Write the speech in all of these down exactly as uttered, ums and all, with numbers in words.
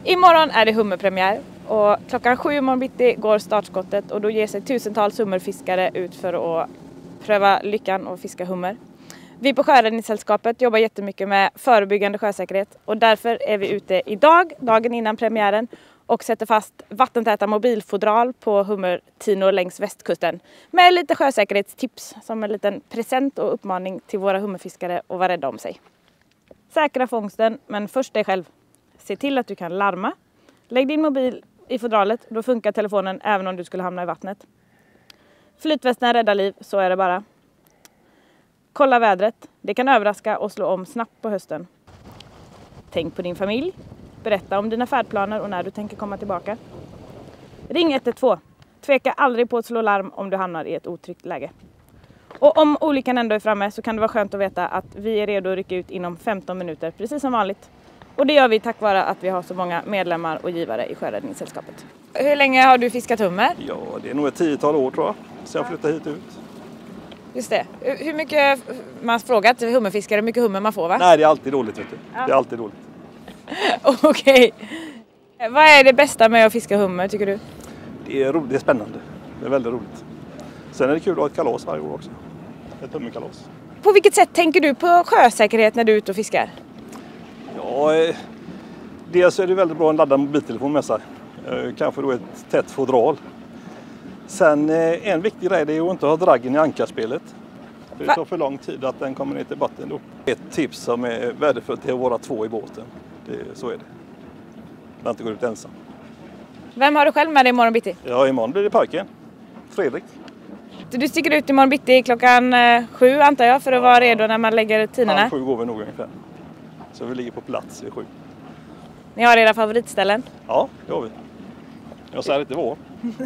Imorgon är det hummerpremiär och klockan sju imorgon bitti går startskottet och då ger sig tusentals hummerfiskare ut för att pröva lyckan och fiska hummer. Vi på Sjöräddningssällskapet jobbar jättemycket med förebyggande sjösäkerhet och därför är vi ute idag, dagen innan premiären, och sätter fast vattentäta mobilfodral på hummertinor längs västkusten med lite sjösäkerhetstips som en liten present och uppmaning till våra hummerfiskare att vara rädda om sig. Säkra fångsten, men först dig själv. Se till att du kan larma. Lägg din mobil i fodralet, då funkar telefonen även om du skulle hamna i vattnet. Flytvästen räddar liv, så är det bara. Kolla vädret, det kan överraska och slå om snabbt på hösten. Tänk på din familj. Berätta om dina färdplaner och när du tänker komma tillbaka. Ring ett ett två. Tveka aldrig på att slå larm om du hamnar i ett otryggt läge. Och om olyckan ändå är framme så kan det vara skönt att veta att vi är redo att rycka ut inom femton minuter, precis som vanligt. Och det gör vi tack vare att vi har så många medlemmar och givare i Sjöräddningssällskapet. Hur länge har du fiskat hummer? Ja, det är nog ett tiotal år tror jag, sen jag flyttade hit ut. Just det. Hur mycket, man har frågat hummerfiskare hur mycket hummer man får, va? Nej, det är alltid dåligt, vet du. Ja. Det är alltid dåligt. Okej. Okay. Vad är det bästa med att fiska hummer, tycker du? Det är roligt, det är spännande. Det är väldigt roligt. Sen är det kul att ha ett kalas varje år också. Ett hummerkalas. På vilket sätt tänker du på sjösäkerhet när du är ute och fiskar? Ja, eh, dels är det väldigt bra att ladda mobiltelefon med sig. Eh, kanske då ett tätt fodral. Sen eh, en viktig grej är att inte ha draggen i ankarspelet. För det tar för lång tid att den kommer ner till botten då. Ett tips som är värdefullt är att vara två i båten. Det, så är det. Man inte går ut ensam. Vem har du själv med dig imorgon bitti? Ja, imorgon blir det parken. Fredrik. Du sticker ut imorgon bitti klockan eh, sju antar jag för att vara redo när man lägger tinorna. Halv sju går vi nog ungefär. Så vi ligger på plats vid sju. Ni har era favoritställen? Ja, det har vi. Jag säger inte vad.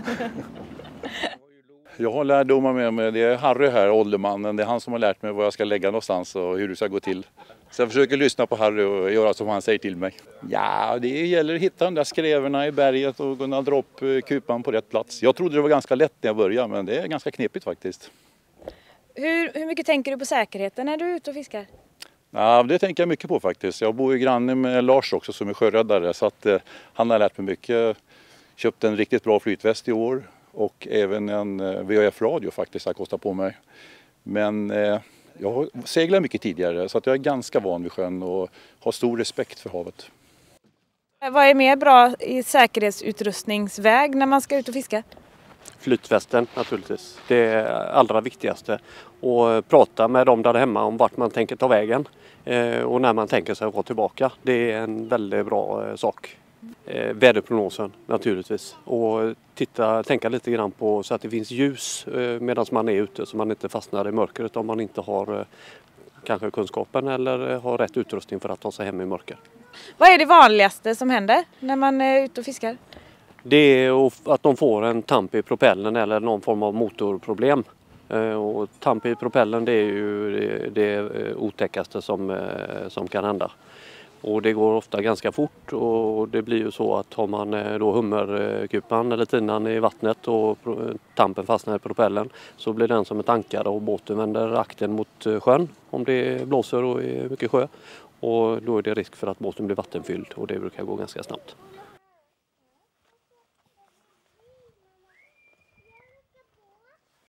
Jag har lärdomar med mig. Det är Harry här, åldermannen. Det är han som har lärt mig var jag ska lägga någonstans och hur det ska gå till. Så jag försöker lyssna på Harry och göra som han säger till mig. Ja, det gäller att hitta de där skräverna i berget och kunna dra upp kupan på rätt plats. Jag trodde det var ganska lätt när jag började, men det är ganska knepigt faktiskt. Hur, hur mycket tänker du på säkerheten när du är ute och fiskar? Ja, det tänker jag mycket på faktiskt. Jag bor ju granne med Lars också som är sjöräddare, så att eh, han har lärt mig mycket. Köpt en riktigt bra flytväst i år och även en eh, V H F-radio faktiskt har kostat på mig. Men eh, jag har seglat mycket tidigare så att jag är ganska van vid sjön och har stor respekt för havet. Vad är mer bra i säkerhetsutrustningsväg när man ska ut och fiska? Flytvästen naturligtvis. Det är allra viktigaste. Och prata med dem där hemma om vart man tänker ta vägen. Eh, och när man tänker sig att gå tillbaka. Det är en väldigt bra eh, sak. Eh, väderprognosen naturligtvis. Och titta, tänka lite grann på så att det finns ljus eh, medan man är ute. Så man inte fastnar i mörkret om man inte har eh, kanske kunskapen eller eh, har rätt utrustning för att ta sig hem i mörker. Vad är det vanligaste som händer när man är ute och fiskar? Det är att de får en tamp i propellen eller någon form av motorproblem. Och tamp i propellen, det är ju det, det otäckaste som, som kan hända. Och det går ofta ganska fort och det blir ju så att har man då hummerkupan eller tinan i vattnet och tampen fastnar i propellen så blir den som ett ankare och båten vänder akten mot sjön om det blåser och är mycket sjö. Och då är det risk för att båten blir vattenfylld och det brukar gå ganska snabbt.